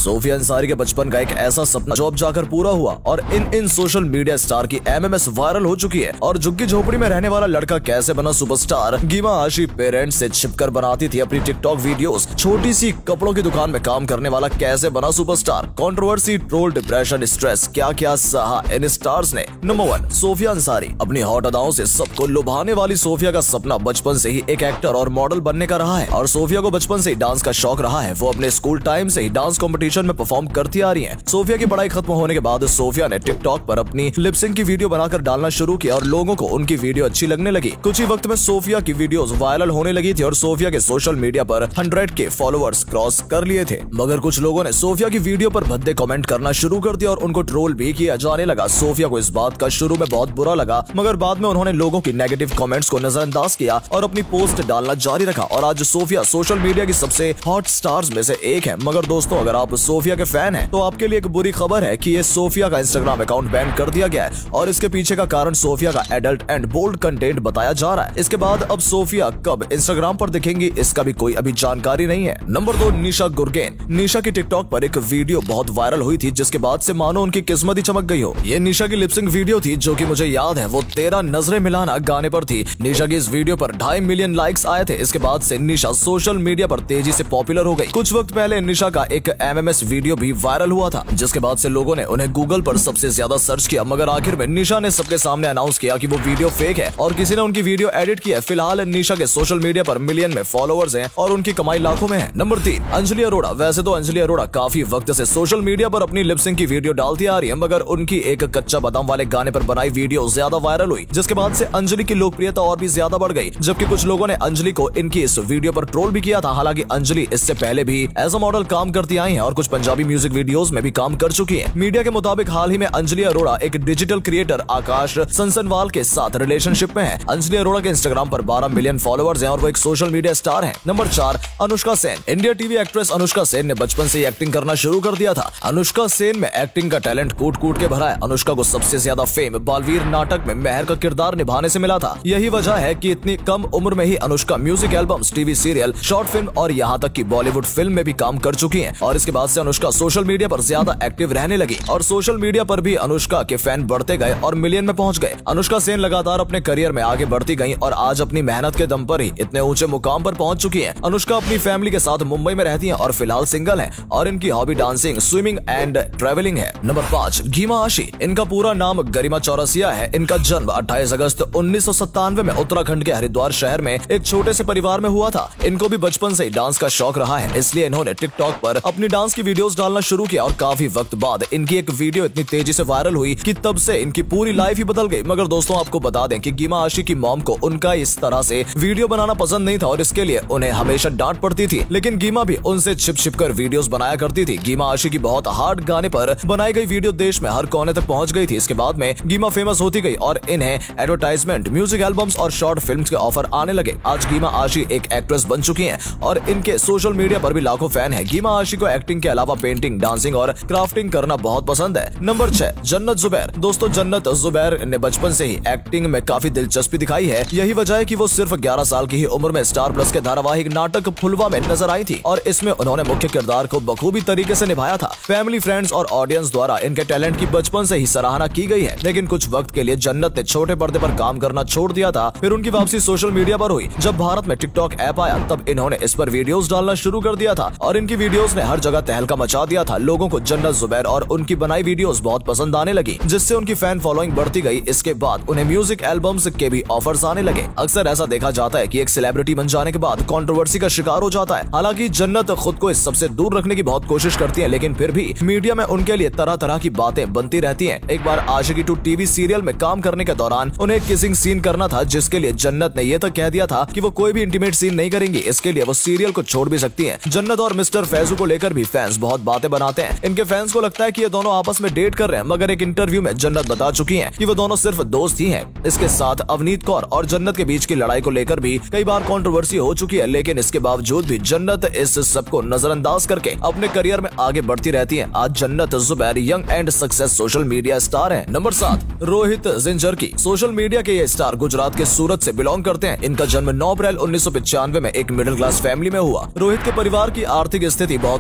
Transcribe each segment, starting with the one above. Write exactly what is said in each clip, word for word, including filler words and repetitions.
Sophia Ansari के बचपन का एक ऐसा सपना जॉब जाकर पूरा हुआ और इन इन सोशल मीडिया स्टार की एमएमएस वायरल हो चुकी है। और झुग्गी झोपड़ी में रहने वाला लड़का कैसे बना सुपरस्टार। गीमा आशी पेरेंट्स से छिपकर बनाती थी अपनी टिकटॉक वीडियोस। छोटी सी कपड़ों की दुकान में काम करने वाला कैसे बना superstar. Controversy, troll, depression, stress, क्या क्या सहा इन स्टार्स ने। Number one, Sofia Ansari. अपनी हॉट अदाओं से सबको लुभाने वाली सोफिया का सपना बचपन से ही एक एक्टर और मॉडल बनने का रहा है और सोफिया को बचपन से ही डांस का शौक रहा है। वो अपने स्कूल टाइम से ही डांस कंपटीशन में परफॉर्म करती आ रही हैं। सोफिया की पढ़ाई खत्म होने के बाद सोफिया ने टिकटॉक पर अपनी लिपसिंग की वीडियो बनाकर डालना शुरू किया और लोगों को उनकी वीडियो अच्छी लगने लगी। कुछ ही वक्त में सोफिया की वीडियोस वायरल होने लगी थी और सोफिया के सोशल मीडिया पर हंड्रेड के फॉलोअर्स क्रॉस कर लिए थे। मगर कुछ लोगों ने सोफिया की वीडियो पर भद्दे कमेंट करना शुरू कर दिया और उनको ट्रोल भी किया जाने लगा। सोफिया को इस बात का शुरू में बहुत बुरा लगा, मगर बाद में उन्होंने लोगों की नेगेटिव कमेंट्स को नजरअंदाज किया और अपनी पोस्ट डालना जारी रखा। और आज सोफिया सोशल मीडिया की सबसे हॉट स्टार्स में से एक है। मगर दोस्तों, अगर आप सोफिया के फैन हैं तो आपके लिए एक बुरी खबर है कि ये सोफिया का इंस्टाग्राम अकाउंट बैन कर दिया गया है और इसके पीछे का कारण सोफिया का एडल्ट एंड बोल्ड कंटेंट बताया जा रहा है। इसके बाद अब सोफिया कब इंस्टाग्राम पर दिखेंगी इसका भी कोई अभी जानकारी नहीं है। नंबर दो, निशा गुरगेन। निशा की टिकटॉक पर एक वीडियो बहुत वायरल हुई थी जिसके बाद से मानो उनकी किस्मत ही चमक गई हो। ये निशा की लिपसिंग वीडियो थी जो कि मुझे याद है वो तेरह नजरें मिलाना गाने पर थी। निशा की इस वीडियो पर ढाई मिलियन लाइक्स आए थे। इसके बाद से निशा सोशल मीडिया पर तेजी से पॉपुलर हो गई। कुछ वक्त पहले निशा का एक एमएमएस वीडियो भी वायरल हुआ था जिसके बाद से लोगों ने उन्हें गूगल पर सबसे ज्यादा सर्च किया, मगर आखिर में निशा ने सबके सामने अनाउंस किया कि वो वीडियो फेक है और किसी ने उनकी वीडियो एडिट की है। फिलहाल निशा के सोशल मीडिया पर मिलियन में फॉलोअर्स हैं और उनकी कमाई लाखों में है। नंबर तीन, अंजलि अरोड़ा। वैसे तो अंजलि अरोड़ा काफी वक्त से सोशल मीडिया पर अपनी लिपसिंग की वीडियो डालती आ रही है, मगर उनकी एक कच्चा बादाम वाले गाने पर बनाई वीडियो ज्यादा वायरल हुई जिसके बाद से अंजलि की लोकप्रियता और भी ज्यादा बढ़ गई। जबकि कुछ लोगों ने अंजलि को इनकी इस वीडियो पर ट्रोल भी किया था। हालांकि अंजलि इससे पहले भी एज अ मॉडल काम करती आई हैं और कुछ पंजाबी म्यूजिक वीडियोस में भी काम कर चुकी हैं। मीडिया के मुताबिक हाल ही में अंजलि अरोड़ा एक डिजिटल क्रिएटर आकाश सनसनवाल के साथ रिलेशनशिप में है। अंजलि अरोड़ा के इंस्टाग्राम पर बारह मिलियन फॉलोअर्स हैं और वो एक सोशल मीडिया स्टार हैं। नंबर चार, Anushka Sen. India TV actress Anushka Sen ने बचपन से ही एक्टिंग करना शुरू कर दिया था। अनुष्का सेन में एक्टिंग का टैलेंट कूट कूट के भरा है। अनुष्का को सबसे ज्यादा फेम बालवीर नाटक में मेहर का किरदार निभाने से मिला था। यही वजह है कि इतनी कम उम्र में ही Anushka music albums, TV serial, short film और यहाँ तक कि बॉलीवुड फिल्म में भी काम कर चुकी हैं। और इसके बाद से अनुष्का सोशल मीडिया पर ज्यादा एक्टिव रहने लगी और सोशल मीडिया पर भी अनुष्का के फैन बढ़ते गए और मिलियन में पहुंच गए। अनुष्का सेन लगातार अपने करियर में आगे बढ़ती गई और आज अपनी मेहनत के दम पर ही इतने ऊंचे मुकाम पर पहुंच चुकी हैं। अनुष्का अपनी फैमिली के साथ मुंबई में रहती हैं और फिलहाल सिंगल हैं और इनकी hobby dancing, swimming and travelling है। नंबर पाँच, गीमा आशी। इनका पूरा नाम गरिमा चौरसिया है। इनका जन्म अट्ठाईस अगस्त उन्नीस सौ सत्तानवे में उत्तराखंड के हरिद्वार शहर में एक छोटे से परिवार में हुआ था। इनको भी बचपन से ही डांस का शौक रहा है, इसलिए इन्होंने टिकटॉक पर अपनी डांस की वीडियोस डालना शुरू किया और काफी वक्त बाद इनकी एक वीडियो इतनी तेजी से वायरल हुई कि तब से इनकी पूरी लाइफ ही बदल गई। मगर दोस्तों, आपको बता दें कि गीमा आशी की मॉम को उनका इस तरह से वीडियो बनाना पसंद नहीं था और इसके लिए उन्हें हमेशा डांट पड़ती थी, लेकिन गीमा भी उनसे छिप छिप कर वीडियोस बनाया करती थी। गीमा आशी की बहुत हार्ड गाने पर बनाई गई वीडियो देश में हर कोने तक पहुंच गई थी। इसके बाद में गीमा फेमस होती गई और इन्हें एडवर्टाइजमेंट, म्यूजिक एल्बम्स और शॉर्ट फिल्म्स के ऑफर आने लगे। आज गीमा आशी एक एक्ट्रेस बन चुकी हैं और इनके सोशल मीडिया पर भी लाखों फैन हैं। गीमा आशी को एक्टिंग के अलावा पेंटिंग, डांसिंग और क्राफ्टिंग करना बहुत पसंद है। नंबर छह, जन्नत जुबैर। दोस्तों, जन्नत जुबैर ने बचपन से ही एक्टिंग में काफी दिलचस्पी दिखाई है। यही वजह है कि वो सिर्फ ग्यारह साल की ही उम्र में स्टार प्लस के धारावाहिक नाटक फुलवा में नजर आई थी और इसमें उन्होंने मुख्य किरदार को बखूबी तरीके से निभाया था। फैमिली, फ्रेंड्स और ऑडियंस द्वारा इनके टैलेंट की बचपन से ही सराहना की गई है, लेकिन कुछ वक्त के लिए जन्नत ने छोटे पर्दे पर काम करना छोड़ दिया था। फिर उनकी वापसी सोशल मीडिया पर हुई। जब भारत में टिकटॉक ऐप आया तब इन्होंने इस पर वीडियोस डालना शुरू कर दिया था और इनकी वीडियोस ने हर जगह तहलका मचा दिया था। लोगों को जन्नत जुबैर और उनकी बनाई वीडियोस बहुत पसंद आने लगी, जिससे उनकी फैन फॉलोइंग बढ़ती गई। इसके बाद उन्हें म्यूजिक एल्बम्स के भी ऑफर्स आने लगे। अक्सर ऐसा देखा जाता है कि एक सेलिब्रिटी बन जाने के बाद कंट्रोवर्सी का शिकार हो जाता है। हालांकि जन्नत खुद को इस सबसे दूर रखने की बहुत कोशिश करती है, लेकिन फिर भी मीडिया में उनके लिए तरह तरह की बातें बनती रहती हैं। एक बार आशिकी टू टीवी सीरियल में काम करने के दौरान उन्हें किसिंग सीन करना था, जिसके लिए जन्नत ने यह तक कह दिया था कि वो कोई भी इंटीमेट सीन नहीं करेंगी। इसके लिए वो सीरियल को छोड़ भी सकती हैं। जन्नत और मिस्टर फैजू को लेकर भी फैंस बहुत बातें बनाते हैं। इनके फैंस को लगता है कि ये दोनों आपस में डेट कर रहे हैं, मगर एक इंटरव्यू में जन्नत बता चुकी हैं कि वो दोनों सिर्फ दोस्त ही हैं। इसके साथ अवनीत कौर और जन्नत के बीच की लड़ाई को लेकर भी कई बार कंट्रोवर्सी हो चुकी है, लेकिन इसके बावजूद भी जन्नत इस सबको नजरअंदाज करके अपने करियर में आगे बढ़ती रहती है। आज Jannat Zubair young and success social media star है। नंबर सात, रोहित जिंजरकी। सोशल मीडिया के ये स्टार गुजरात के सूरत से बिलोंग करते हैं। इनका जन्म नौ अप्रैल उन्नीस सौ पचानवे में एक मिडिल क्लास फैमिली में हुआ। रोहित के परिवार की आर्थिक स्थिति बहुत खराब थी,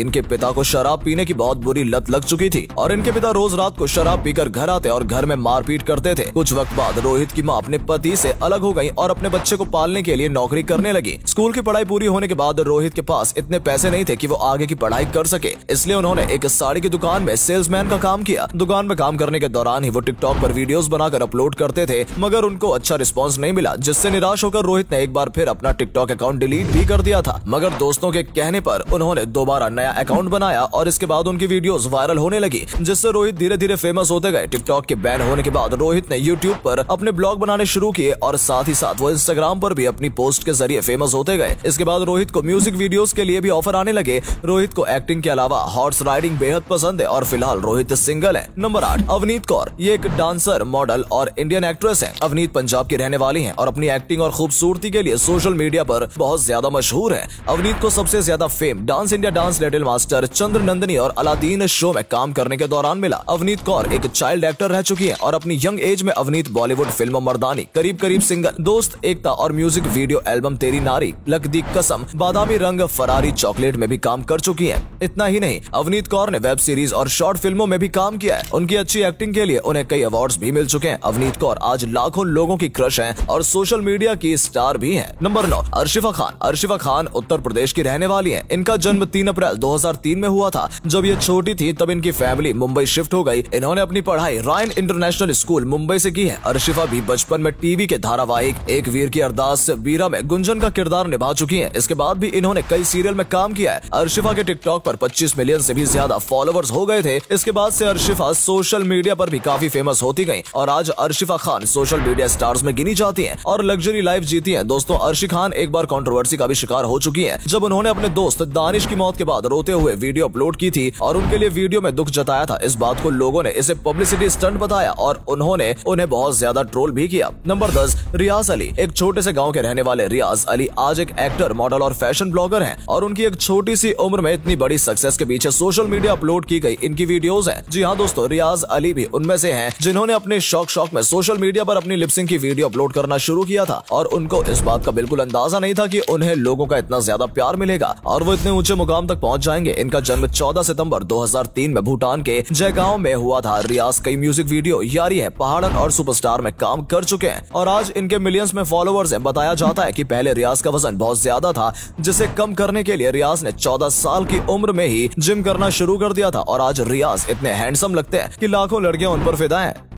इनके पिता को शराब पीने की बहुत बुरी लत लग चुकी थी और इनके पिता रोज रात को शराब पीकर घर आते और घर में मारपीट करते थे। कुछ वक्त बाद रोहित की माँ अपने पति से अलग हो गई और अपने बच्चे को पालने के लिए नौकरी करने लगी। स्कूल की पढ़ाई पूरी होने के बाद रोहित के पास इतने पैसे नहीं थे कि वो आगे की पढ़ाई कर सके, इसलिए उन्होंने एक साड़ी की दुकान में सेल्समैन का काम किया। दुकान में काम करने के दौरान ही वो टिकटॉक पर वीडियोस बनाकर अपलोड करते थे, मगर उनको अच्छा रिस्पांस नहीं मिला, जिससे निराश होकर रोहित ने एक बार फिर अपना टिकटॉक अकाउंट डिलीट भी कर दिया था। मगर दोस्तों के कहने पर उन्होंने दोबारा नया अकाउंट बनाया और इसके बाद उनकी वीडियोस वायरल होने लगी, जिससे रोहित धीरे धीरे फेमस होते गए। टिकटॉक के बैन होने के बाद रोहित ने यूट्यूब पर अपने ब्लॉग बनाने शुरू किए और साथ ही साथ वो इंस्टाग्राम पर भी अपनी पोस्ट के जरिए फेमस होते गए। इसके बाद रोहित को म्यूजिक वीडियोस के लिए भी ऑफर आने लगे। रोहित को एक्टिंग के अलावा हॉर्स राइडिंग बेहद पसंद है और फिलहाल रोहित सिंगल है। नंबर आठ, अवनीत कौर। ये एक डांसर, मॉडल और इंडियन एक्ट्रेस है। अवनीत पंजाब की रहने वाली है और अपनी एक्टिंग और खूबसूरती के लिए सोशल मीडिया पर बहुत ज्यादा मशहूर है। अवनीत को सबसे ज्यादा fame dance India, dance little master, Chandra Nandini और अलादीन शो में काम करने के दौरान मिला। अवनीत कौर एक चाइल्ड एक्टर रह चुकी है और अपनी यंग एज में अवनीत बॉलीवुड फिल्म मर्दानी, करीब करीब सिंगल, दोस्त, एकता और म्यूजिक वीडियो एल्बम तेरी नारी, लक दी कसम, बादामी रंग, फरारी चॉकलेट में भी काम कर चुकी है। इतना ही नहीं, अवनीत कौर ने वेब सीरीज और शॉर्ट फिल्मों में भी काम किया है। उनकी अच्छी एक्टिंग के लिए उन्हें कई अवार्ड्स भी मिल चुके हैं। अवनीत कौर आज लाखों लोगों की क्रश है और सोशल मीडिया की स्टार भी है। नंबर नौ, अर्शिफा खान। अर्शिफा खान उत्तर प्रदेश की रहने वाली है। इनका जन्म तीन अप्रैल दो हज़ार तीन में हुआ था। जब ये छोटी थी तब इनकी फैमिली मुंबई शिफ्ट हो गई। इन्होंने अपनी पढ़ाई रायन इंटरनेशनल स्कूल मुंबई से की है। अर्शिफा भी बचपन में टीवी के धारावाहिक एक वीर की अरदास वीरा में गुंजन का किरदार निभा चुकी है। इसके बाद भी इन्होंने कई सीरियल में काम किया है। अर्शिफा के टिकटॉक पर पच्चीस मिलियन से भी ज्यादा फॉलोअर्स हो गए थे। इसके बाद से अर्शिफा सोशल मीडिया पर भी काफी फेमस होती गई और आज Arishfa Khan social media stars में गिनी जाती हैं और लग्जरी लाइफ जीती हैं। दोस्तों, अर्शी खान एक बार कंट्रोवर्सी का भी शिकार हो चुकी हैं, जब उन्होंने अपने दोस्त दानिश की मौत के बाद रोते हुए वीडियो अपलोड की थी और उनके लिए वीडियो में दुख जताया था। इस बात को लोगों ने इसे पब्लिसिटी स्टंट बताया और उन्होंने उन्हें बहुत ज्यादा ट्रोल भी किया। नंबर दस, रियाज अली। एक छोटे से गाँव के रहने वाले रियाज अली आज एक एक्टर, मॉडल और फैशन ब्लॉगर हैं और उनकी एक छोटी सी उम्र में इतनी बड़ी सक्सेस के पीछे सोशल मीडिया अपलोड की गई इनकी वीडियोस हैं। जी हाँ दोस्तों, रियाज अली भी उनमें से हैं जिन्होंने अपने शौक शौक में सोशल मीडिया पर अपनी लिपसिंग की वीडियो अपलोड करना शुरू किया था और उनको इस बात का बिल्कुल अंदाजा नहीं था कि उन्हें लोगों का इतना ज्यादा प्यार मिलेगा और वो इतने ऊंचे मुकाम तक पहुंच जाएंगे। इनका जन्म चौदह सितंबर दो हज़ार तीन में भूटान के जयगांव में हुआ था। रियाज कई म्यूजिक वीडियो, यारी है, पहाड़न और सुपरस्टार में काम कर चुके हैं और आज इनके मिलियंस में फॉलोअर्स हैं। बताया जाता है कि पहले रियाज का वजन बहुत ज्यादा था, जिसे कम करने के लिए रियाज ने चौदह साल की उम्र में ही जिम करना शुरू कर दिया था और आज रियाज इतने हैंडसम लगते हैं कि लाखों लड़कियां उन पर फिदा हैं।